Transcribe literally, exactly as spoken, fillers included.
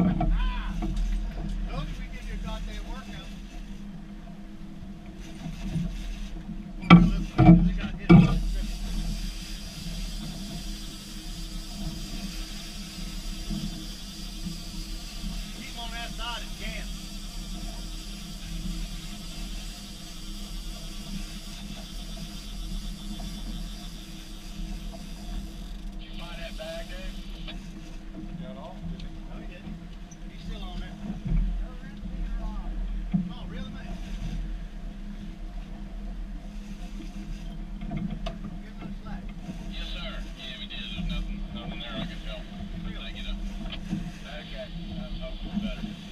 Ah! Told you we give you a goddamn workout. They got hit by the strip. Keep on that side and jam. Did you find that bag, Dave? Got off, didn't he? No, he didn't. He's still on there. Oh, really, man? Give him a slack. Yes, sir. Yeah, we did. There's nothing, nothing there I could tell. Really? Take it up. Okay. I'm hoping better.